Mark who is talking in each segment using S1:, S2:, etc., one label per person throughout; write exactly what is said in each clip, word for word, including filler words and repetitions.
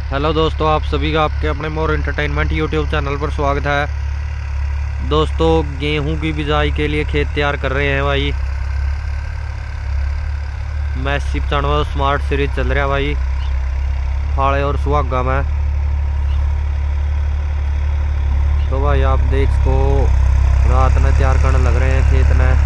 S1: Hello दोस्तों, आप सभी का आपके अपने मोर एंटरटेनमेंट यूट्यूब चैनल पर स्वागत है। दोस्तों, गेहूं की बिजाई के लिए खेत तैयार कर रहे हैं भाई। मैसी पचानवे स्मार्ट सीरीज चल रहा है भाई, फाड़े और सुहागा में। तो भाई आप देख को रात में तैयार करने लग रहे हैं खेत में।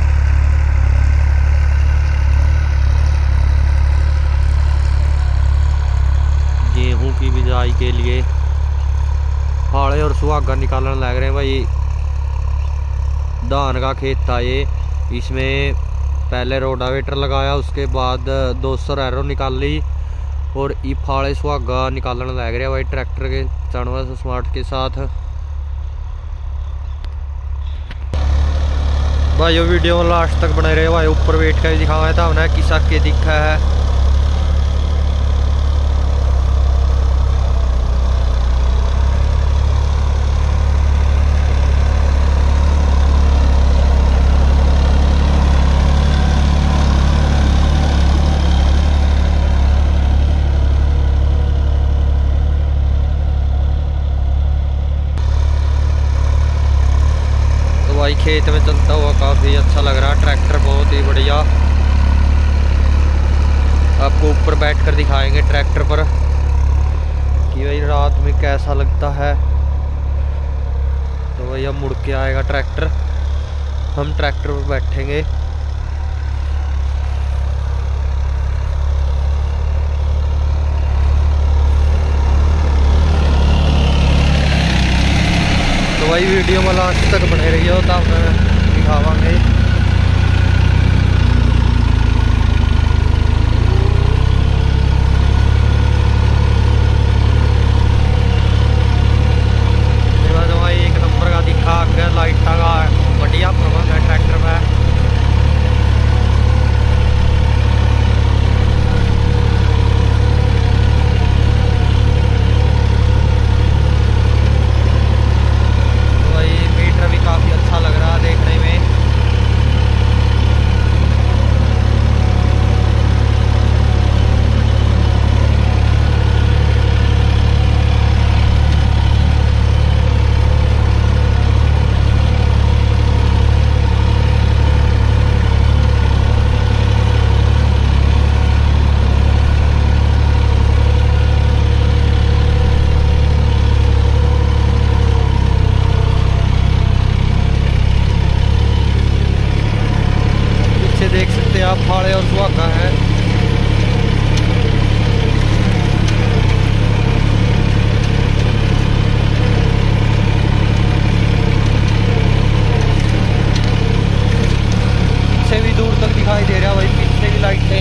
S1: गेहूं की बिजाई के लिए फाड़े और सुहागा निकालने लग रहे हैं भाई। धान का खेत था ये, इसमें पहले रोडावेटर लगाया, उसके बाद दो सौ एरो निकाल ली और ये फाड़े सुहागा निकालने लग रहे हैं भाई ट्रैक्टर के पचानवे स्मार्ट के साथ। भाई ये वीडियो में लास्ट तक बने रहे भाई। ऊपर वेट कर दिखावा था हमने किसा के दिखा है। भाई खेत में चलता हुआ काफ़ी अच्छा लग रहा है ट्रैक्टर, बहुत ही बढ़िया। आपको ऊपर बैठ कर दिखाएंगे ट्रैक्टर पर कि भाई रात में कैसा लगता है। तो भाई अब मुड़ के आएगा ट्रैक्टर, हम ट्रैक्टर पर बैठेंगे। तो भाई वीडियो में लास्ट तक बने रही हो तब दिखावांगे। तो भाई एक नंबर का दिखा आगे लाइट का बढ़िया प्रबंध है ट्रैक्टर में। काफी अच्छा लग रहा है देखने में। देख सकते हैं आप फाड़े और सुहागा है। पीछे भी दूर तक दिखाई दे रहा है भाई, पीछे भी लाइट